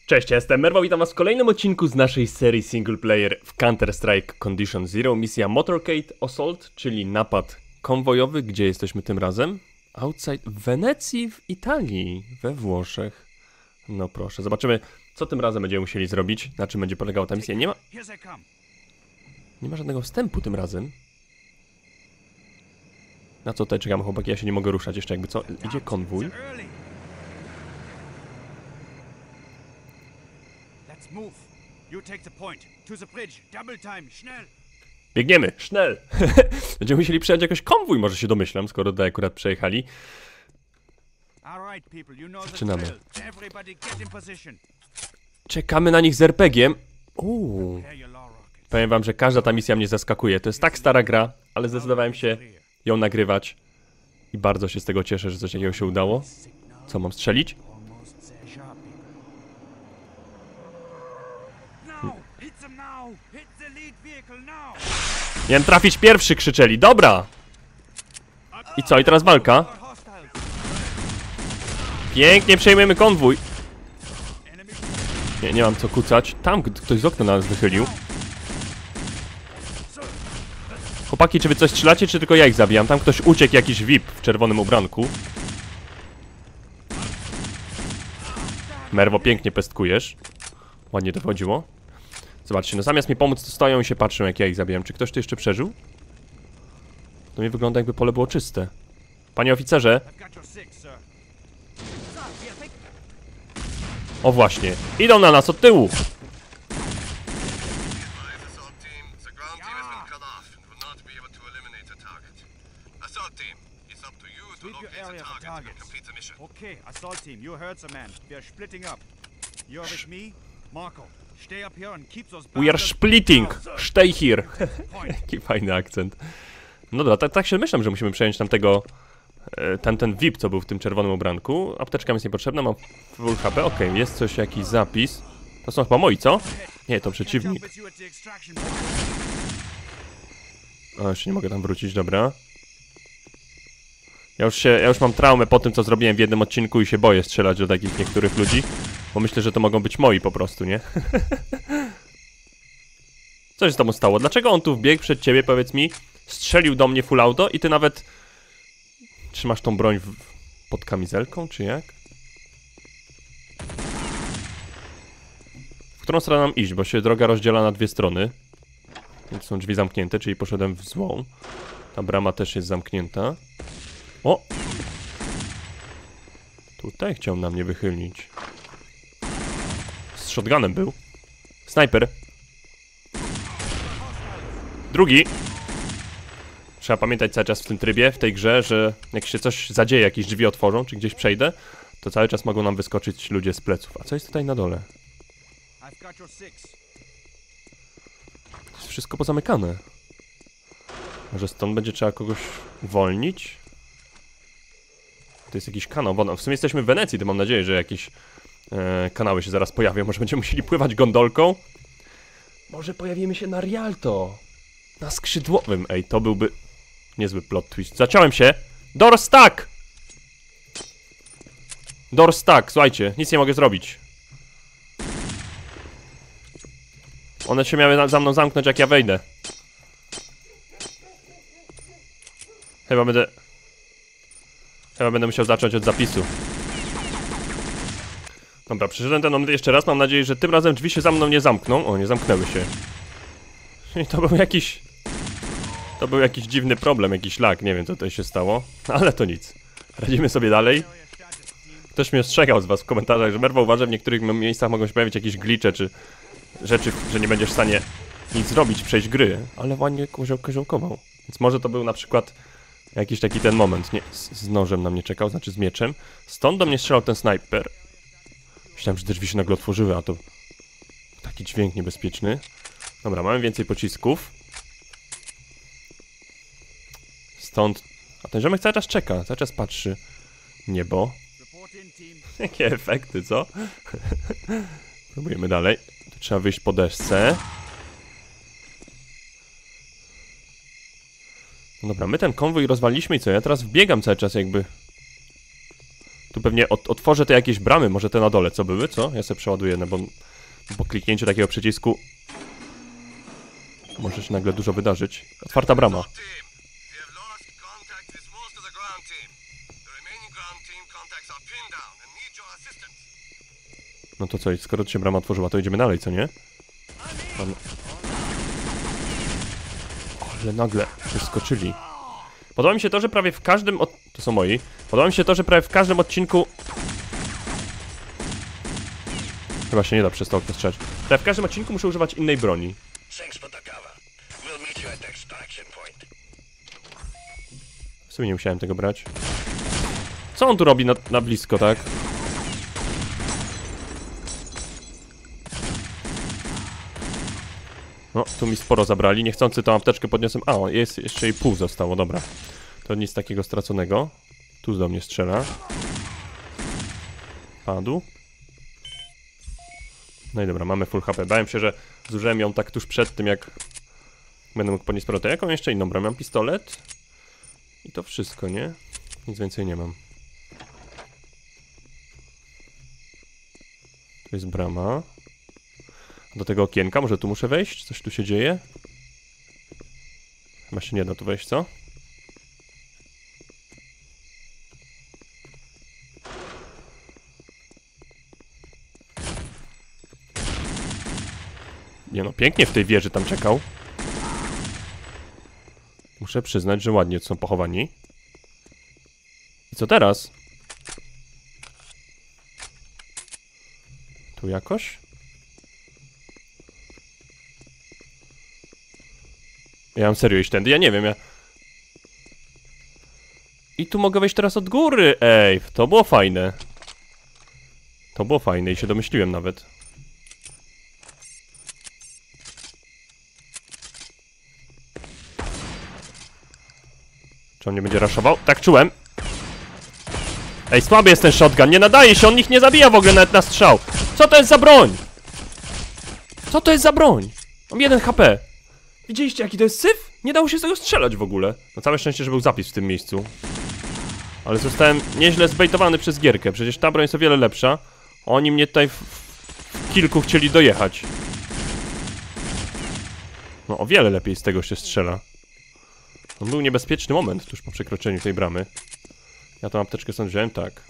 Cześć, ja jestem Merwał, witam was w kolejnym odcinku z naszej serii single player w Counter-Strike Condition Zero. Misja Motorcade Assault, czyli napad konwojowy. Gdzie jesteśmy tym razem? Outside w Wenecji, w Italii, we Włoszech. No proszę, zobaczymy, co tym razem będziemy musieli zrobić, na czym będzie polegała ta misja. Nie ma żadnego wstępu tym razem. Na co tutaj czekamy, chłopaki? Ja się nie mogę ruszać jeszcze, jakby co? Idzie konwój. Biegniemy, sznel! Będziemy musieli przejąć jakoś konwój, może się domyślam, skoro tutaj akurat przejechali. Zaczynamy. Czekamy na nich z RPG-iem. Powiem wam, że każda ta misja mnie zaskakuje. To jest tak stara gra, ale zdecydowałem się ją nagrywać. I bardzo się z tego cieszę, że coś takiego się udało. Co, mam strzelić? Miałem trafić pierwszy, krzyczeli. Dobra! I co? I teraz walka? Pięknie przejmujemy konwój. Nie mam co kucać. Tam ktoś z okna na nas wychylił. Chłopaki, czy wy coś strzelacie, czy tylko ja ich zabijam? Tam ktoś uciekł, jakiś VIP w czerwonym ubranku. Merwo, pięknie pestkujesz. Ładnie to wchodziło. Zobaczcie, no zamiast mi pomóc, to stoją i się patrzą, jak ja ich zabijam. Czy ktoś tu jeszcze przeżył? To mi wygląda, jakby pole było czyste. Panie oficerze! O właśnie, idą na nas od tyłu! We are splitting! Stay here! Jaki fajny akcent. No dobra, tak się myślę, że musimy przejąć tamtego... ten VIP, co był w tym czerwonym ubranku. Apteczka mi jest niepotrzebna, mam full HP. Okej, jest coś, jakiś zapis. To są chyba moi, co? Nie, to przeciwnik. O, jeszcze nie mogę tam wrócić, dobra. Ja już mam traumę po tym, co zrobiłem w jednym odcinku i się boję strzelać do takich niektórych ludzi. Bo myślę, że to mogą być moi po prostu, nie? Co się z tobą stało? Dlaczego on tu wbiegł przed ciebie, powiedz mi? Strzelił do mnie full auto i ty nawet... Trzymasz tą broń pod kamizelką, czy jak? W którą stronę nam iść? Bo się droga rozdziela na dwie strony. Więc są drzwi zamknięte, czyli poszedłem w złą. Ta brama też jest zamknięta. O! Tutaj chciał na mnie wychylić. Z shotgunem był. Snajper. Drugi. Trzeba pamiętać cały czas w tym trybie, w tej grze, że jak się coś zadzieje, jakieś drzwi otworzą, czy gdzieś przejdę, to cały czas mogą nam wyskoczyć ludzie z pleców. A co jest tutaj na dole? To jest wszystko pozamykane. Może stąd będzie trzeba kogoś uwolnić? To jest jakiś kanał. W sumie jesteśmy w Wenecji, to mam nadzieję, że jakieś kanały się zaraz pojawią. Może będziemy musieli pływać gondolką? Może pojawimy się na Rialto? Na skrzydłowym. Ej, to byłby niezły plot twist. Zaciąłem się! Door stuck! Door stuck, słuchajcie, nic nie mogę zrobić. One się miały za mną zamknąć, jak ja wejdę. Chyba będę musiał zacząć od zapisu. Dobra, przeszedłem ten moment jeszcze raz. Mam nadzieję, że tym razem drzwi się za mną nie zamkną. O, nie zamknęły się. I to był jakiś dziwny problem, jakiś lag. Nie wiem, co tutaj się stało. Ale to nic. Radzimy sobie dalej. Ktoś mnie ostrzegał z was w komentarzach, że Merwa uważa, w niektórych miejscach mogą się pojawić jakieś glicze, czy rzeczy, że nie będziesz w stanie nic zrobić, przejść gry. Ale ładnie koziołkował. Więc może to był na przykład jakiś taki ten moment. Nie, z nożem na mnie czekał, znaczy z mieczem. Stąd do mnie strzelał ten snajper. Myślałem, że te drzwi się nagle otworzyły, a to taki dźwięk niebezpieczny. Dobra, mamy więcej pocisków. Stąd... A ten ziomek cały czas czeka, cały czas patrzy. Niebo. Jakie efekty, co? Próbujemy dalej. Tu trzeba wyjść po desce. No dobra, my ten konwój rozwaliliśmy i co? Ja teraz wbiegam cały czas jakby... Tu pewnie otworzę te jakieś bramy, może te na dole, co były, co? Ja sobie przeładuję, no bo po kliknięciu takiego przycisku może się nagle dużo wydarzyć. Otwarta brama. No to co, skoro się brama otworzyła, to idziemy dalej, co nie? Tam... Ale nagle wyskoczyli. Podoba mi się to, że prawie w każdym to są moi. Podoba mi się to, że prawie w każdym odcinku... Chyba się nie da przez to okno strzelać. Prawie w każdym odcinku muszę używać innej broni. W sumie nie musiałem tego brać. Co on tu robi na blisko, tak? No, tu mi sporo zabrali. Niechcący tą apteczkę podniosłem. A, jest jeszcze jej pół zostało, dobra. To nic takiego straconego. Tu do mnie strzela. Padł. No i dobra, mamy full HP. Bałem się, że zużyłem ją tak tuż przed tym, jak będę mógł podnieść powrotem. Jaką jeszcze inną broń? Mam pistolet. I to wszystko, nie? Nic więcej nie mam. Tu jest brama. Do tego okienka, może tu muszę wejść? Coś tu się dzieje? Chyba się nie da tu wejść, co? Nie no, pięknie w tej wieży tam czekał. Muszę przyznać, że ładnie są pochowani. I co teraz? Tu jakoś? Ja mam serio iść tędy? Ja nie wiem, ja... I tu mogę wejść teraz od góry! Ej, to było fajne. To było fajne i się domyśliłem nawet. Czy on nie będzie raszował? Tak czułem! Ej, słaby jest ten shotgun, nie nadaje się, on ich nie zabija w ogóle nawet na strzał! Co to jest za broń? Co to jest za broń? Mam 1 HP. Widzieliście jaki to jest syf? Nie dało się z tego strzelać w ogóle. No całe szczęście, że był zapis w tym miejscu. Ale zostałem nieźle zbejtowany przez gierkę. Przecież ta broń jest o wiele lepsza. Oni mnie tutaj w kilku chcieli dojechać. No o wiele lepiej z tego się strzela. To był niebezpieczny moment tuż po przekroczeniu tej bramy. Ja tą apteczkę stąd wziąłem, tak.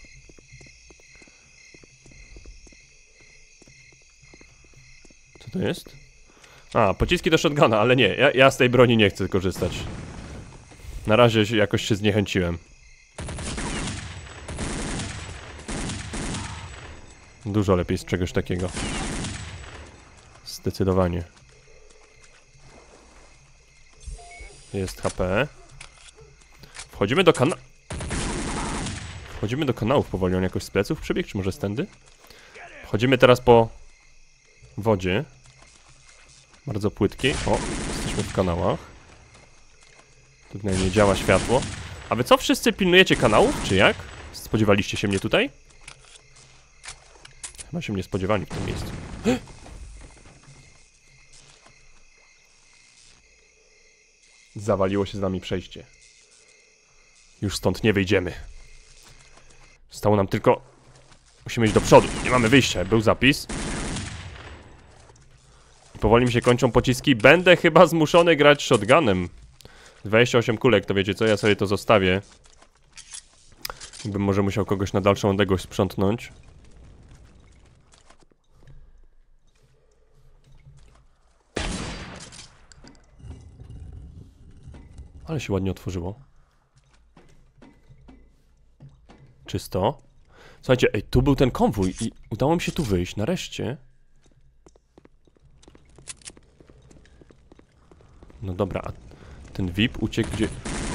Co to jest? A, pociski do shotguna, ale nie, ja z tej broni nie chcę korzystać. Na razie jakoś się zniechęciłem. Dużo lepiej z czegoś takiego. Zdecydowanie. Jest HP. Wchodzimy do Wchodzimy do kanałów powoli. On jakoś z pleców przebiegł, czy może stędy? Wchodzimy teraz po wodzie. Bardzo płytkiej. O, jesteśmy w kanałach. Tutaj nie działa światło. A wy co, wszyscy pilnujecie kanałów, czy jak? Spodziewaliście się mnie tutaj? Chyba się mnie spodziewali w tym miejscu. Zawaliło się z nami przejście. Już stąd nie wyjdziemy. Zostało nam tylko... Musimy iść do przodu. Nie mamy wyjścia. Był zapis. I powoli mi się kończą pociski. Będę chyba zmuszony grać shotgunem. 28 kulek, to wiecie co? Ja sobie to zostawię. Bym może musiał kogoś na dalszą odległość sprzątnąć. Ale się ładnie otworzyło. Czysto. Słuchajcie, ej, tu był ten konwój i udało mi się tu wyjść, nareszcie. No dobra, a ten VIP uciekł gdzie...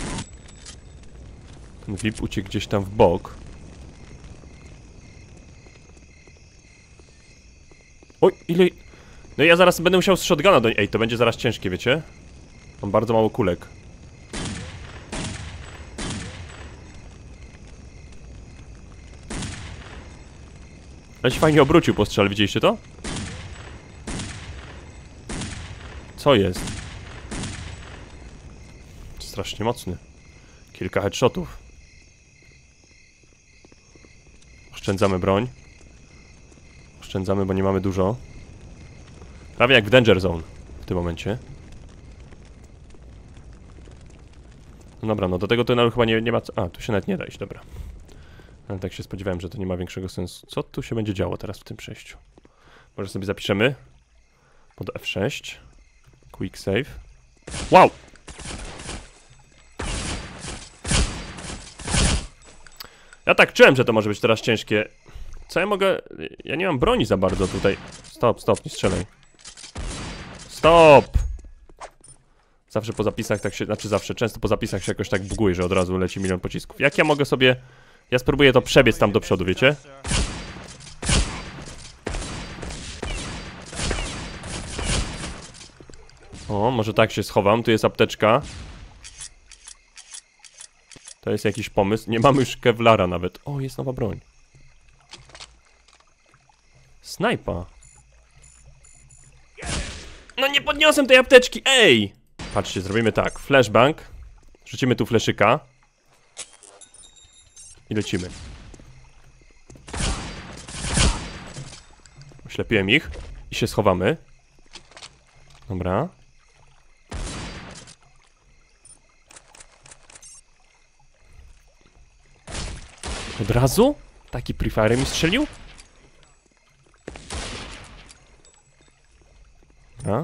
Ten VIP uciekł gdzieś tam w bok. Oj, ile... No ja zaraz będę musiał z shotguna do... Ej, to będzie zaraz ciężkie, wiecie? Mam bardzo mało kulek. Ale się fajnie obrócił po strzale, widzieliście to? Co jest? Strasznie mocny. Kilka headshotów. Oszczędzamy broń. Oszczędzamy, bo nie mamy dużo. Prawie jak w Danger Zone w tym momencie. No dobra, no do tego tunelu chyba nie ma co... A, tu się nawet nie da iść, dobra. Ale tak się spodziewałem, że to nie ma większego sensu. Co tu się będzie działo teraz w tym przejściu? Może sobie zapiszemy pod F6. Quick save. Wow! Ja tak czułem, że to może być teraz ciężkie. Co ja mogę... Ja nie mam broni za bardzo tutaj. Stop, stop, nie strzelaj. Stop! Zawsze po zapisach tak się... Znaczy zawsze, często po zapisach się jakoś tak buguje, że od razu leci milion pocisków. Jak ja mogę sobie... Ja spróbuję to przebiec tam do przodu, wiecie? O, może tak się schowam. Tu jest apteczka. To jest jakiś pomysł. Nie mamy już kevlara nawet. O, jest nowa broń. Snajpa. No nie podniosłem tej apteczki, ej! Patrzcie, zrobimy tak. Flashbang. Rzucimy tu fleszyka. I lecimy. Oślepiłem ich. I się schowamy. Dobra. Od razu? Taki prefire mi strzelił? Dobra.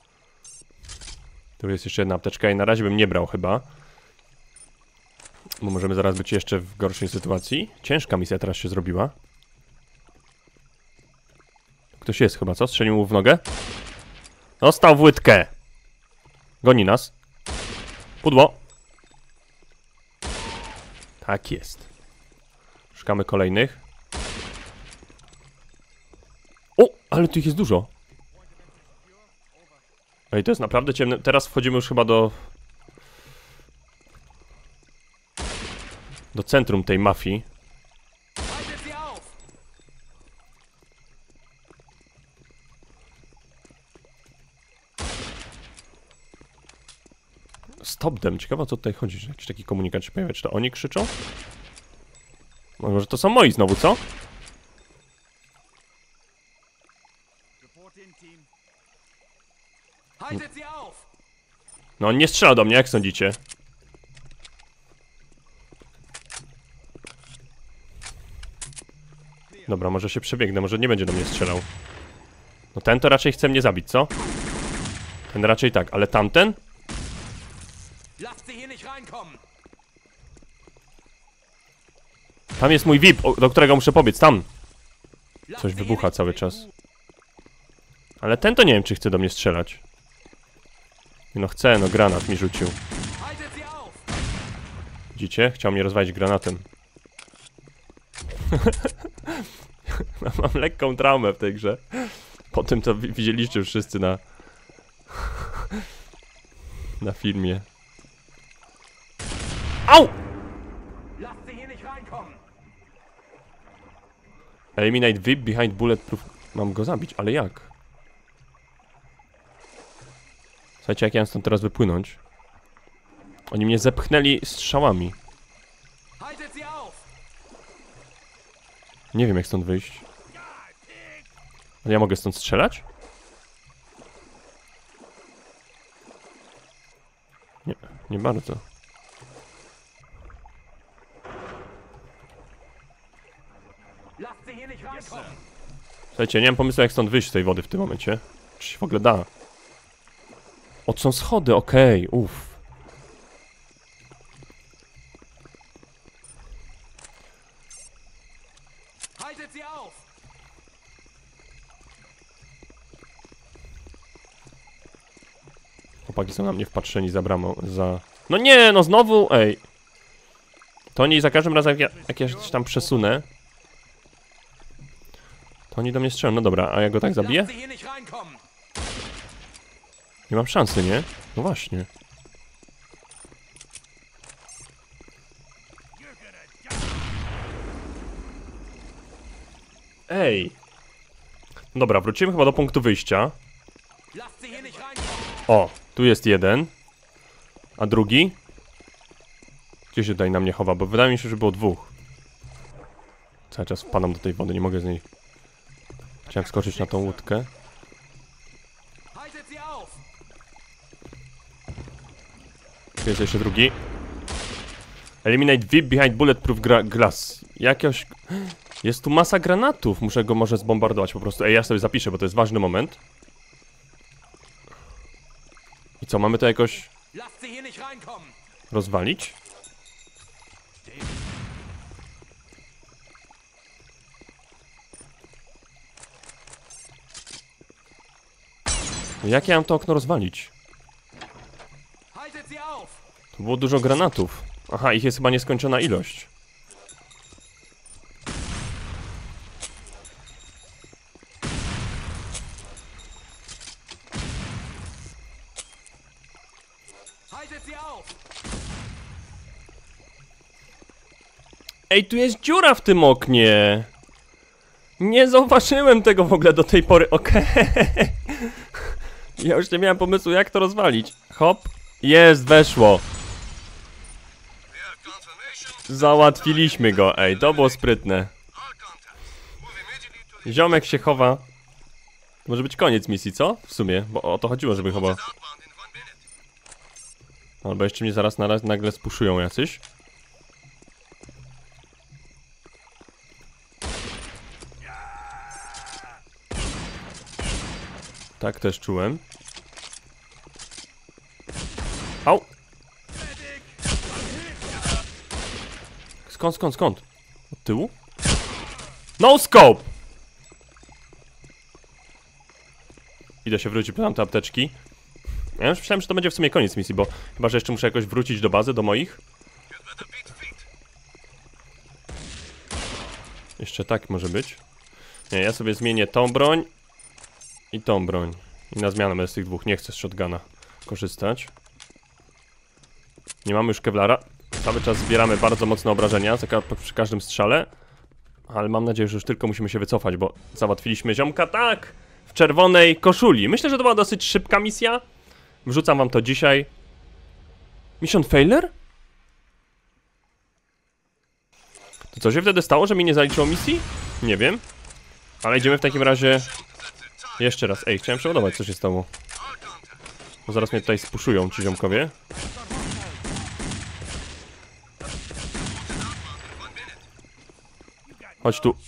Tu jest jeszcze jedna apteczka i na razie bym nie brał chyba. Bo możemy zaraz być jeszcze w gorszej sytuacji. Ciężka misja teraz się zrobiła. Ktoś jest chyba, co? Strzelił mu w nogę? Dostał w łydkę. Goni nas. Pudło. Tak jest. Szukamy kolejnych. O, ale tu ich jest dużo. Ej, to jest naprawdę ciemne. Teraz wchodzimy już chyba do centrum tej mafii. Stop them. Ciekawe, o co tutaj chodzi, że jakiś taki komunikat się pojawia. Czy to oni krzyczą? Może to są moi znowu, co? No on nie strzela do mnie, jak sądzicie? Dobra, może się przebiegnę, może nie będzie do mnie strzelał. No ten to raczej chce mnie zabić, co? Ten raczej tak, ale tamten? Tam jest mój VIP, do którego muszę pobiec, tam! Coś wybucha cały czas. Ale ten to nie wiem, czy chce do mnie strzelać. No chce, no granat mi rzucił. Widzicie? Chciał mnie rozwalić granatem. Mam lekką traumę w tej grze. Po tym, co widzieliście już wszyscy na filmie. Au! Eliminate VIP behind bulletproof. Mam go zabić, ale jak? Słuchajcie, jak ja mam stąd teraz wypłynąć? Oni mnie zepchnęli strzałami. Nie wiem, jak stąd wyjść. Ale ja mogę stąd strzelać? Nie, nie bardzo. Słuchajcie, nie mam pomysłu, jak stąd wyjść z tej wody w tym momencie. Czy się w ogóle da? O, są schody, okej, uff. Chłopaki są na mnie wpatrzeni za bramą, za... No nie, no znowu, ej. To oni za każdym razem, jak ja się tam przesunę, to oni do mnie strzelają. No dobra, a ja go tak zabiję? Nie mam szansy, nie? No właśnie. Ej. Dobra, wrócimy chyba do punktu wyjścia. O, tu jest jeden. A drugi? Gdzie się tutaj na mnie chowa? Bo wydaje mi się, że było dwóch. Cały czas wpadam do tej wody, nie mogę z niej... Chciałem skoczyć na tą łódkę. Jest jeszcze drugi. Eliminate VIP behind bulletproof glass. Jakiegoś... Jest tu masa granatów. Muszę go może zbombardować po prostu. Ej, ja sobie zapiszę, bo to jest ważny moment. I co, mamy to jakoś... rozwalić? Jak ja mam to okno rozwalić? Tu było dużo granatów. Aha, ich jest chyba nieskończona ilość. Ej, tu jest dziura w tym oknie! Nie zauważyłem tego w ogóle do tej pory, okej. Ja już nie miałem pomysłu, jak to rozwalić. Hop. Jest, weszło. Załatwiliśmy go, ej, to było sprytne. Ziomek się chowa. Może być koniec misji, co? W sumie, bo o to chodziło, żeby chyba... Albo jeszcze mnie zaraz nagle spuszują jacyś. Tak też czułem. Au! Skąd? Od tyłu? No scope! Idę się wrócić po tamte apteczki. Ja już myślałem, że to będzie w sumie koniec misji, bo chyba, że jeszcze muszę jakoś wrócić do bazy, do moich. Jeszcze tak może być. Nie, ja sobie zmienię tą broń i tą broń. I na zmianę bez tych dwóch. Nie chcę z shotguna korzystać. Nie mamy już kevlara. Cały czas zbieramy bardzo mocne obrażenia przy każdym strzale. Ale mam nadzieję, że już tylko musimy się wycofać, bo załatwiliśmy ziomka, tak! W czerwonej koszuli. Myślę, że to była dosyć szybka misja. Wrzucam wam to dzisiaj. Mission failure? To co się wtedy stało, że mi nie zaliczyło misji? Nie wiem. Ale idziemy w takim razie... Jeszcze raz. Ej, chciałem przeładować, co się stało. Bo zaraz mnie tutaj spuszują ci ziomkowie. Chodź tu.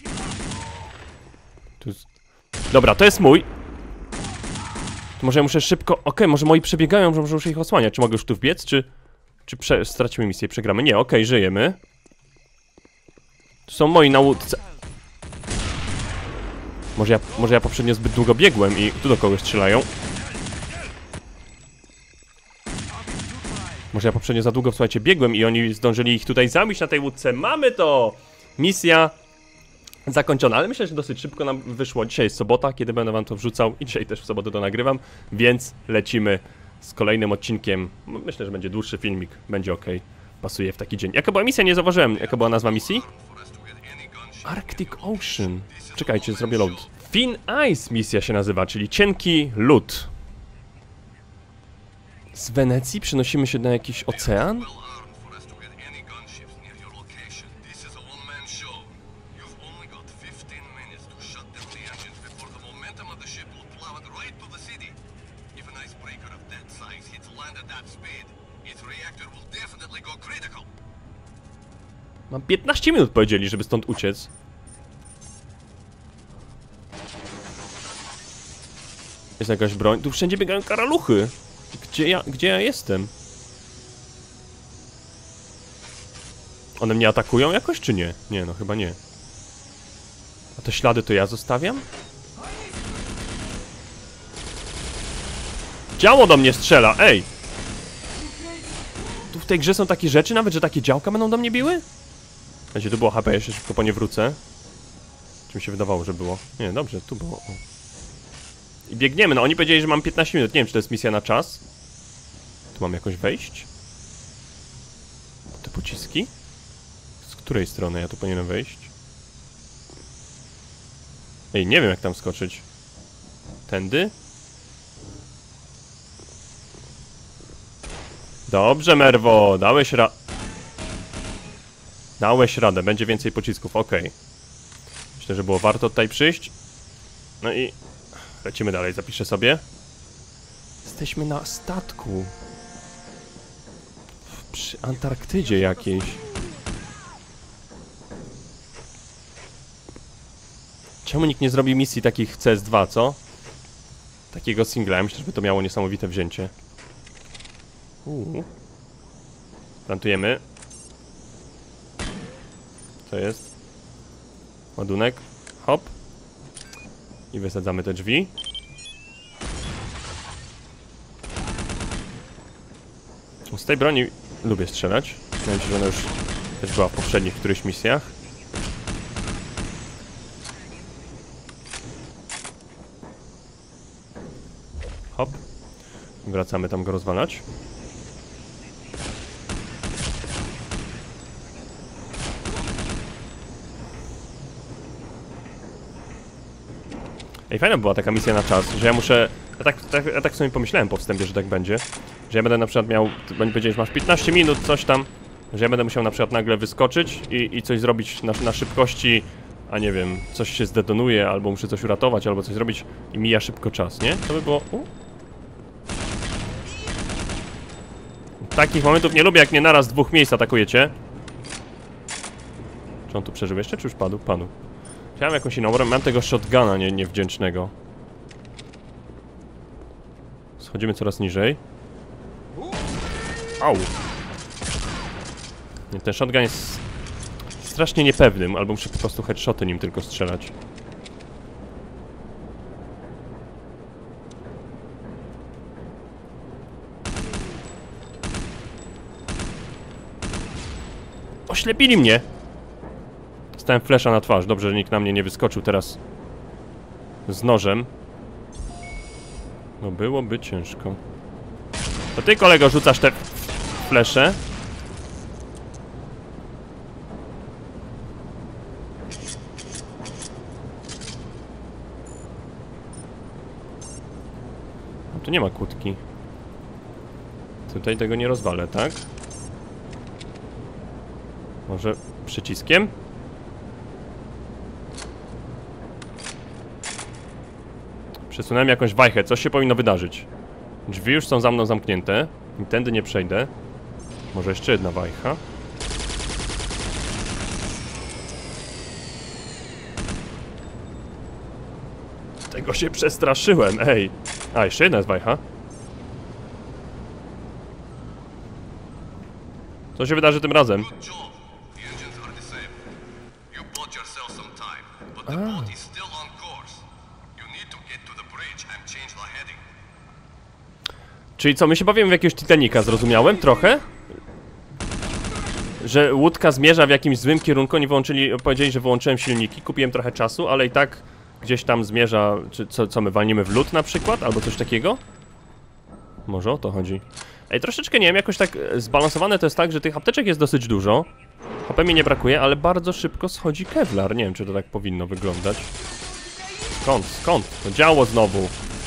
Dobra, to jest mój. To może ja muszę szybko... Okej, może moi przebiegają, że muszę ich osłaniać. Czy mogę już tu wbiec, czy stracimy misję i przegramy? Nie, okej, żyjemy. Tu są moi na łódce. Może ja poprzednio zbyt długo biegłem i tu do kogoś strzelają. Może ja poprzednio za długo, słuchajcie, biegłem i oni zdążyli ich tutaj zabić na tej łódce. Mamy to! Misja zakończona, ale myślę, że dosyć szybko nam wyszło. Dzisiaj jest sobota, kiedy będę wam to wrzucał i dzisiaj też w sobotę to nagrywam, więc lecimy z kolejnym odcinkiem. Myślę, że będzie dłuższy filmik, będzie ok. Pasuje w taki dzień. Jaka była misja? Nie zauważyłem. Jaka była nazwa misji? Arctic Ocean. Czekajcie, zrobię load. Thin Ice misja się nazywa, czyli cienki lód. Z Wenecji przenosimy się na jakiś ocean? Mam 15 minut, powiedzieli, żeby stąd uciec. Jest jakaś broń. Tu wszędzie biegają karaluchy. Gdzie ja jestem? One mnie atakują jakoś, czy nie? Nie, no chyba nie. A te ślady to ja zostawiam? Działo do mnie strzela, ej! Tu w tej grze są takie rzeczy nawet, że takie działka będą do mnie biły? Wiecie, tu było HP, ja się szybko po nie wrócę. Czy mi się wydawało, że było? Nie, dobrze, tu było. O. I biegniemy, no oni powiedzieli, że mam 15 minut. Nie wiem, czy to jest misja na czas. Tu mam jakoś wejść? Te pociski? Z której strony ja tu powinienem wejść? Ej, nie wiem jak tam skoczyć. Tędy? Dobrze, Merwo, dałeś radę, będzie więcej pocisków, okej. Myślę, że było warto tutaj przyjść. No i lecimy dalej, zapiszę sobie. Jesteśmy na statku. Przy Antarktydzie jakiejś. Czemu nikt nie zrobi misji takich CS2, co? Takiego singla, ja myślę, że by to miało niesamowite wzięcie. Plantujemy. Co jest? Ładunek. Hop. I wysadzamy te drzwi. Z tej broni lubię strzelać. Wydaje mi się, że ona już też była w poprzednich którychś misjach. Hop. Wracamy tam go rozwalać. Ej, fajna była taka misja na czas, że ja muszę... Ja tak sobie pomyślałem po wstępie, że tak będzie. Że ja będę na przykład miał... Będzie powiedzieć, że masz 15 minut, coś tam. Że ja będę musiał na przykład nagle wyskoczyć i coś zrobić na szybkości. A nie wiem, coś się zdetonuje, albo muszę coś uratować, albo coś zrobić i mija szybko czas, nie? To by było... Takich momentów nie lubię, jak mnie naraz z dwóch miejsc atakujecie. Czy on tu przeżył jeszcze, czy już padł? Padł. Chciałem jakąś inną, mam tego shotguna niewdzięcznego. Schodzimy coraz niżej. Au! Nie, ten shotgun jest strasznie niepewnym, albo muszę po prostu headshoty nim tylko strzelać. Oślepili mnie! Stałem flesza na twarz. Dobrze, że nikt na mnie nie wyskoczył teraz z nożem. No byłoby ciężko. To ty, kolego, rzucasz te flesze. No tu nie ma kłódki. Tutaj tego nie rozwalę, tak? Może przyciskiem? Przesunąłem jakąś wajchę, coś się powinno wydarzyć. Drzwi już są za mną zamknięte. I tędy nie przejdę. Może jeszcze jedna wajcha. Tego się przestraszyłem, ej. A, jeszcze jedna jest wajcha. Co się wydarzy tym razem? Czyli co, my się bawimy w jakiegoś Titanica, zrozumiałem? Trochę? Że łódka zmierza w jakimś złym kierunku, oni powiedzieli, że wyłączyłem silniki, kupiłem trochę czasu, ale i tak gdzieś tam zmierza, czy co my walnimy w lód na przykład, albo coś takiego? Może o to chodzi. Ej, troszeczkę nie wiem, jakoś tak zbalansowane to jest tak, że tych apteczek jest dosyć dużo. HP mi nie brakuje, ale bardzo szybko schodzi Kevlar, nie wiem, czy to tak powinno wyglądać. Skąd? To działo znowu.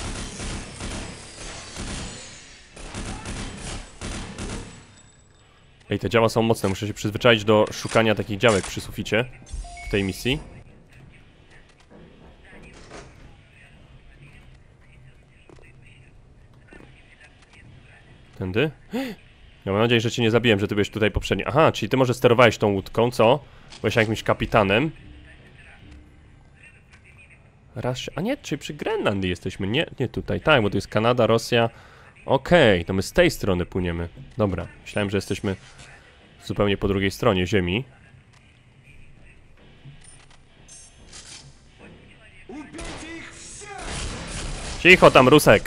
Ej, te działa są mocne, muszę się przyzwyczaić do szukania takich działek przy suficie w tej misji. Tędy? Ja mam nadzieję, że cię nie zabiłem, że ty byłeś tutaj poprzednio. Aha, czyli ty może sterowałeś tą łódką, co? Byłeś jakimś kapitanem. A nie, czyli przy Grenlandii jesteśmy, nie tutaj. Tak, bo to jest Kanada, Rosja. Okej, to my z tej strony płyniemy. Dobra, myślałem, że jesteśmy zupełnie po drugiej stronie ziemi. Cicho tam, Rusek!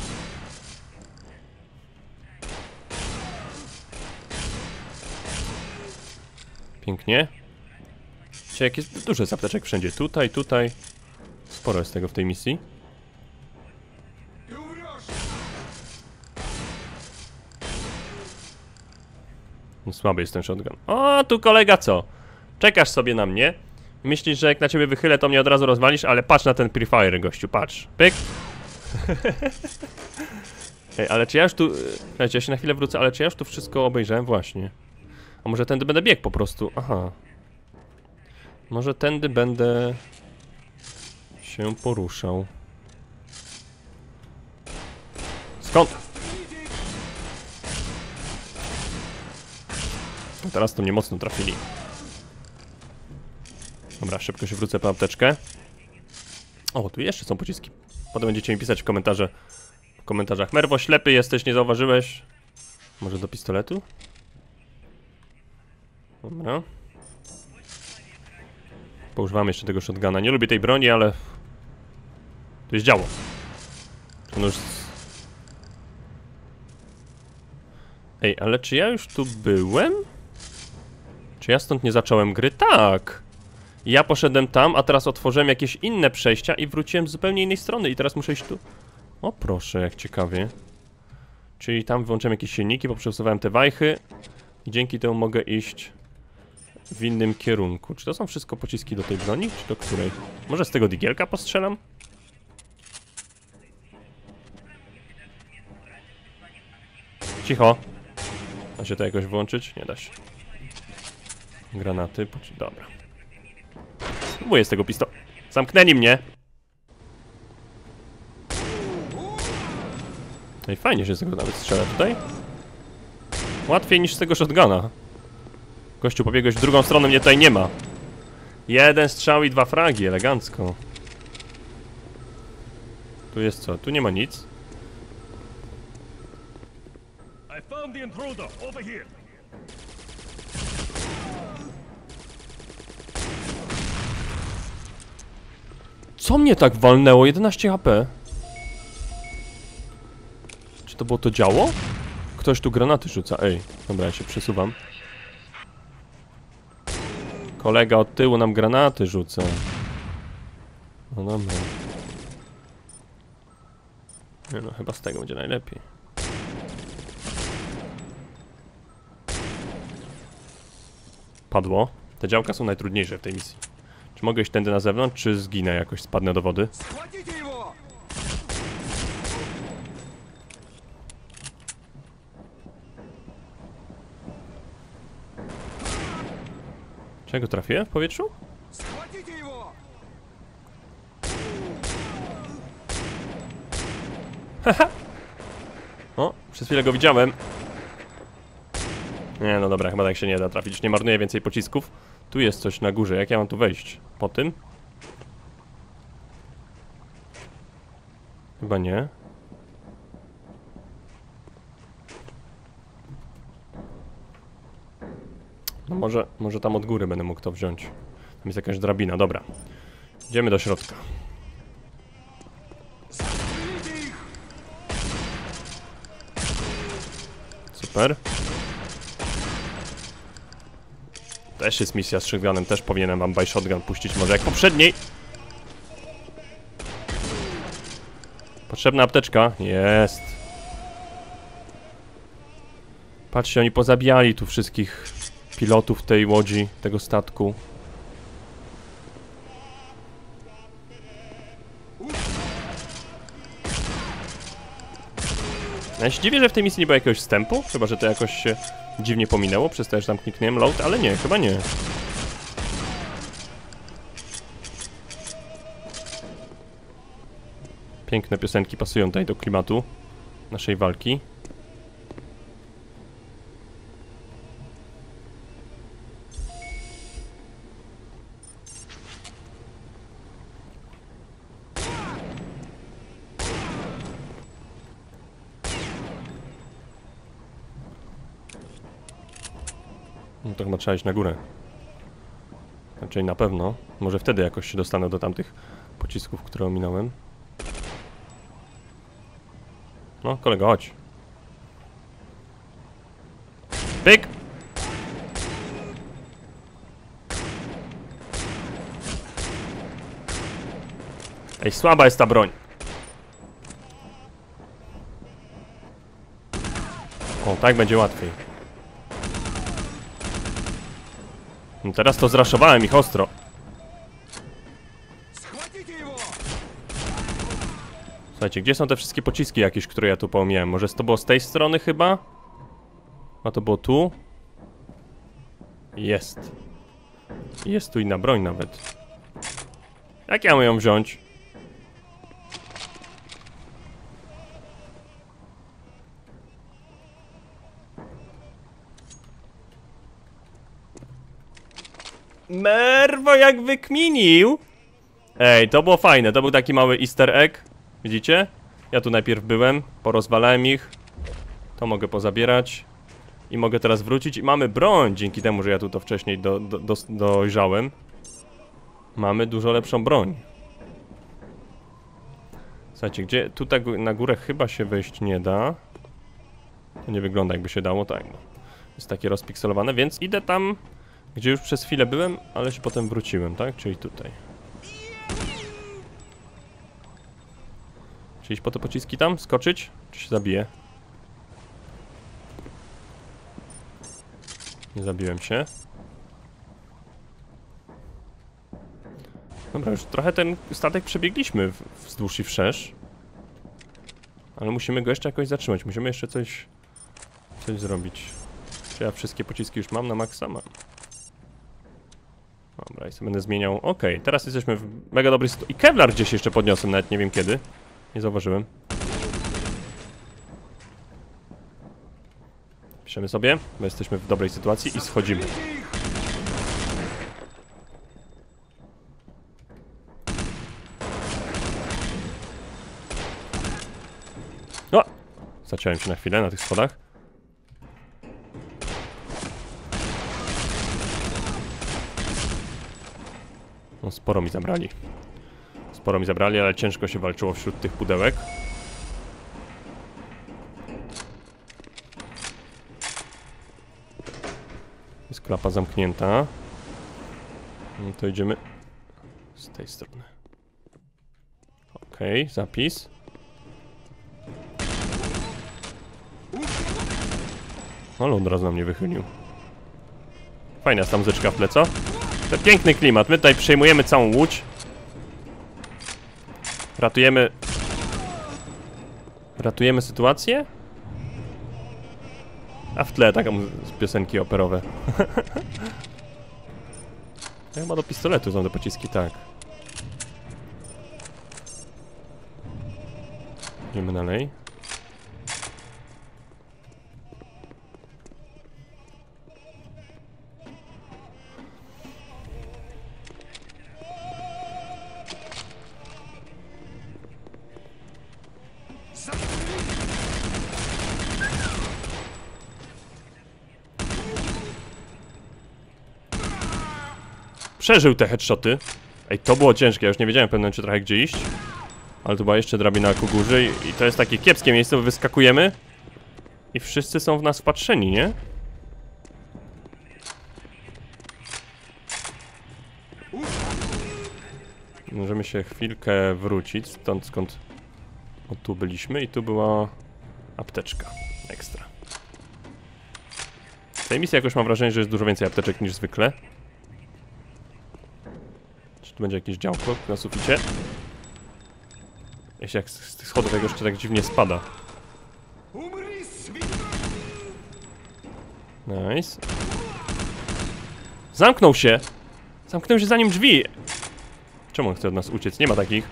Pięknie. Jak jest dużo zapteczek wszędzie. Tutaj. Sporo jest tego w tej misji. No, słaby jest ten shotgun. O, tu kolega co? Czekasz sobie na mnie i myślisz, że jak na ciebie wychylę, to mnie od razu rozwalisz, ale patrz na ten Prefire, gościu, patrz. Pyk. Ej, ale czy ja już tu... Słuchajcie, ja się na chwilę wrócę, ale czy ja już tu wszystko obejrzałem? Właśnie. A może tędy będę biegł po prostu? Aha. Może tędy będę się poruszał. Skąd? No teraz to mnie mocno trafili. Dobra, szybko się wrócę po apteczkę. O, tu jeszcze są pociski. Potem będziecie mi pisać w komentarzach. Merwo, ślepy jesteś, nie zauważyłeś? Może do pistoletu? Dobra. Poużywam jeszcze tego shotguna. Nie lubię tej broni, ale... Tu jest działo. No już... Ej, ale czy ja już tu byłem? Czy ja stąd nie zacząłem gry? Tak! Ja poszedłem tam, a teraz otworzyłem jakieś inne przejścia i wróciłem z zupełnie innej strony i teraz muszę iść tu. O proszę, jak ciekawie. Czyli tam wyłączyłem jakieś silniki, poprzesuwałem te wajchy i dzięki temu mogę iść w innym kierunku. Czy to są wszystko pociski do tej broni, czy do której? Może z tego digielka postrzelam? Cicho. Da się to jakoś włączyć? Nie da się. Granaty, dobra. Spróbuję z tego pistoletu. Zamknęli mnie! No i fajnie się z tego nawet strzela tutaj. Łatwiej niż z tego shotguna. Gościu, pobiegłeś w drugą stronę, mnie tutaj nie ma. Jeden strzał i 2 fragi, elegancko. Tu jest co? Tu nie ma nic. Co mnie tak walnęło? 11 HP. Czy to było to działo? Ktoś tu granaty rzuca. Ej, dobra, ja się przesuwam. Kolega od tyłu nam granaty rzuca. No dobra. Nie no, chyba z tego będzie najlepiej. Padło. Te działka są najtrudniejsze w tej misji. Czy mogę iść tędy na zewnątrz, czy zginę jakoś, spadnę do wody? Czego trafię w powietrzu? Haha! O, przez chwilę go widziałem. Nie, no dobra, chyba tak się nie da trafić. Nie marnuję więcej pocisków. Tu jest coś na górze. Jak ja mam tu wejść? Po tym? Chyba nie. No może tam od góry będę mógł to wziąć. Tam jest jakaś drabina, dobra. Idziemy do środka. Super. Też jest misja z shotgunem, też powinienem wam by shotgun puścić, może jak poprzedniej. Potrzebna apteczka? Jest. Patrzcie, oni pozabijali tu wszystkich pilotów tej łodzi, tego statku. Ja się dziwię, że w tej misji nie było jakiegoś wstępu, chyba że to jakoś się dziwnie pominęło, przez to, że tam kliknąłem load, ale nie, chyba nie. Piękne piosenki pasują tutaj do klimatu naszej walki. No to chyba trzeba iść na górę. Raczej na pewno. Może wtedy jakoś się dostanę do tamtych pocisków, które ominąłem. No, kolego, chodź. Pyk! Ej, słaba jest ta broń. O, tak będzie łatwiej. No teraz to zraszowałem ich ostro. Słuchajcie, gdzie są te wszystkie pociski jakieś, które ja tu pomijałem? Może to było z tej strony chyba? A to było tu? Jest. Jest tu inna broń nawet. Jak ja mam ją wziąć? Merwo jak wykminił! Ej, to było fajne, to był taki mały easter egg. Widzicie? Ja tu najpierw byłem, porozwalałem ich. To mogę pozabierać. I mogę teraz wrócić i mamy broń, dzięki temu, że ja tu to wcześniej dojrzałem. Mamy dużo lepszą broń. Słuchajcie, gdzie... Tutaj na górę chyba się wejść nie da. To nie wygląda jakby się dało, tak. Jest takie rozpikselowane, więc idę tam, gdzie już przez chwilę byłem, ale się potem wróciłem, tak? Czyli tutaj. Czy iść po te pociski tam? Skoczyć? Czy się zabiję? Nie zabiłem się. Dobra, już trochę ten statek przebiegliśmy wzdłuż i wszerz. Ale musimy go jeszcze jakoś zatrzymać. Musimy jeszcze coś zrobić. Czy ja wszystkie pociski już mam na maksa? Mam. Dobra, i sobie będę zmieniał. Okej, teraz jesteśmy w mega dobrej sytuacji. I Kevlar gdzieś jeszcze podniosłem, nawet nie wiem kiedy. Nie zauważyłem. Piszemy sobie, bo jesteśmy w dobrej sytuacji i schodzimy. O! Zaciąłem się na chwilę na tych schodach. No, sporo mi zabrali. Sporo mi zabrali, ale ciężko się walczyło wśród tych pudełek. Jest klapa zamknięta. No to idziemy z tej strony. Okej, zapis. Ale od razu na mnie wychylił. Fajna jest ta muzyczka w tle, co? To piękny klimat. My tutaj przejmujemy całą łódź. Ratujemy sytuację. A w tle taka piosenki operowe. Ja chyba do pistoletu są te pociski, tak. Idziemy dalej. Przeżył te headshoty. Ej, to było ciężkie, ja już nie wiedziałem w pewnym momencie trochę gdzie iść. Ale tu była jeszcze drabina ku górze i to jest takie kiepskie miejsce, bo wyskakujemy i wszyscy są w nas wpatrzeni, nie? Możemy się chwilkę wrócić stąd, skąd tu byliśmy i tu była apteczka ekstra. W tej misji jakoś mam wrażenie, że jest dużo więcej apteczek niż zwykle. Czy tu będzie jakieś działko na suficie? Jeśli jak z tych schodów jak jeszcze tak dziwnie spada. Nice. Zamknął się! Zamknął się za nim drzwi! Czemu on chce od nas uciec? Nie ma takich.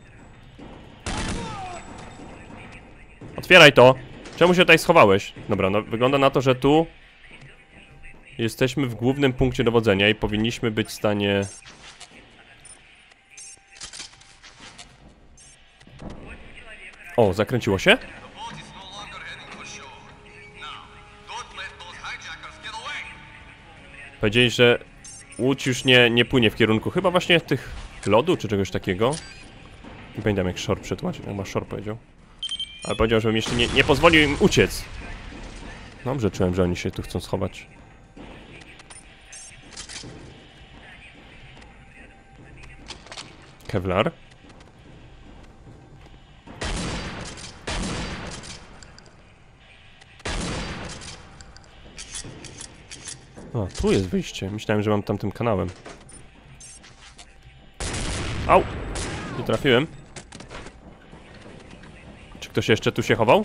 Otwieraj to! Czemu się tutaj schowałeś? Dobra, no wygląda na to, że tu jesteśmy w głównym punkcie dowodzenia i powinniśmy być w stanie... O, zakręciło się? Powiedzieli, że łódź już nie płynie w kierunku chyba właśnie tych lodu czy czegoś takiego. Nie pamiętam jak Shore przetłumaczył, chyba Shore powiedział. Ale powiedział, żebym jeszcze nie pozwolił im uciec. Dobrze czułem, że oni się tu chcą schować. Kevlar. O, tu jest wyjście. Myślałem, że mam tamtym kanałem. Au! Nie trafiłem. Czy ktoś jeszcze tu się chował?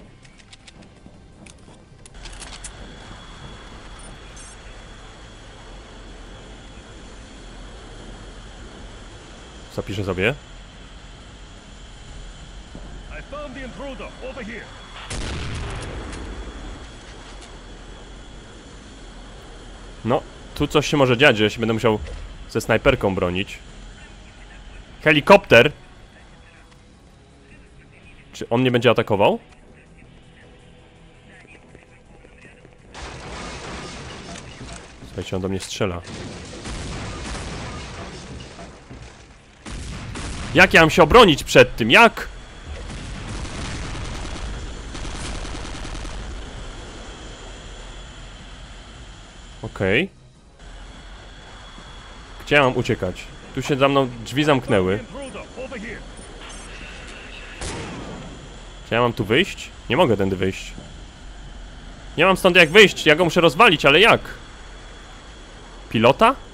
Zapiszę sobie. No, tu coś się może dziać, że ja się będę musiał ze snajperką bronić. Helikopter! Czy on mnie będzie atakował? Słuchajcie, on do mnie strzela. Jak ja mam się obronić przed tym? Jak? Okej. Gdzie ja mam uciekać? Tu się za mną drzwi zamknęły. Czy ja mam tu wyjść? Nie mogę tędy wyjść. Nie mam stąd jak wyjść, ja go muszę rozwalić, ale jak? Pilota?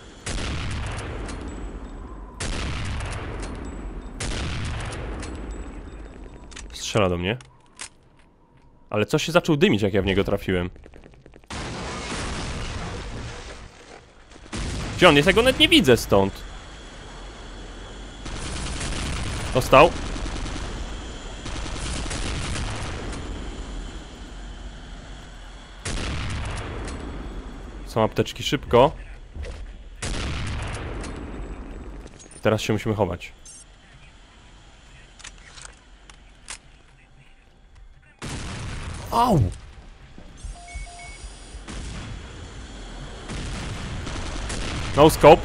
Strzela do mnie. Ale coś się zaczął dymić, jak ja w niego trafiłem. Gdzie on jest? Ja go nawet nie widzę stąd. Dostał. Są apteczki, szybko. Teraz się musimy chować. Au! No scope.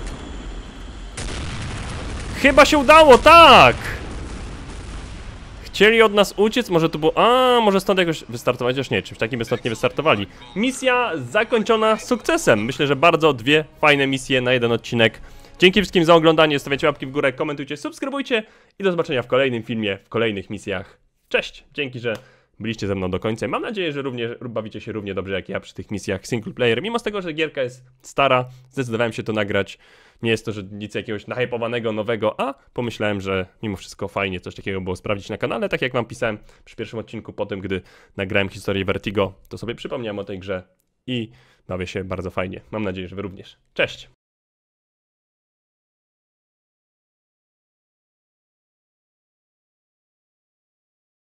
Chyba się udało, tak! Chcieli od nas uciec, może to było... A, może stąd jakoś wystartować, już nie, czy w takim by stąd nie wystartowali. Misja zakończona sukcesem. Myślę, że bardzo dwie fajne misje na jeden odcinek. Dzięki wszystkim za oglądanie, stawiajcie łapki w górę, komentujcie, subskrybujcie i do zobaczenia w kolejnym filmie, w kolejnych misjach. Cześć! Dzięki, że byliście ze mną do końca. Mam nadzieję, że również bawicie się równie dobrze jak ja przy tych misjach single player. Mimo z tego, że gierka jest stara, zdecydowałem się to nagrać. Nie jest to, że nic jakiegoś nahypowanego, nowego, a pomyślałem, że mimo wszystko fajnie coś takiego było sprawdzić na kanale. Tak jak wam pisałem przy pierwszym odcinku, po tym, gdy nagrałem historię Vertigo, to sobie przypomniałem o tej grze i bawię się bardzo fajnie. Mam nadzieję, że wy również. Cześć!